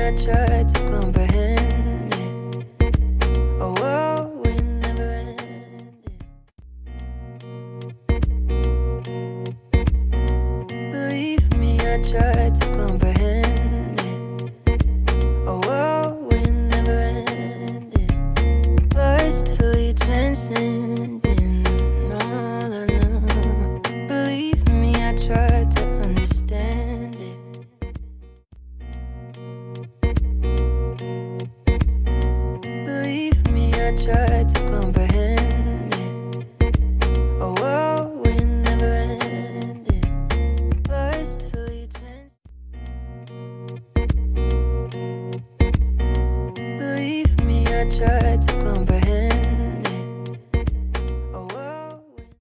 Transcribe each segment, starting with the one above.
I tried to comprehend it. A whirlwind never ended. Believe me, I tried to comprehend it. A whirlwind never ended. Lustfully transcending all I know. Believe me, I tried to understand it. Believe me, I tried to comprehend it. A whirlwind never ended. Lustfully Believe me, I tried to comprehend it. A whirlwind.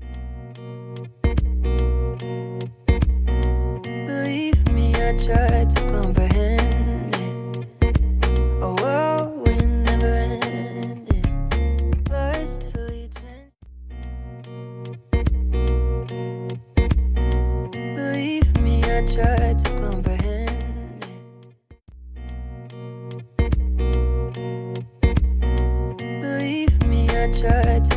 Believe me, I tried to comprehend it. A whirlwind never ended. Lustfully Believe me, I tried to comprehend it. Believe me, I tried to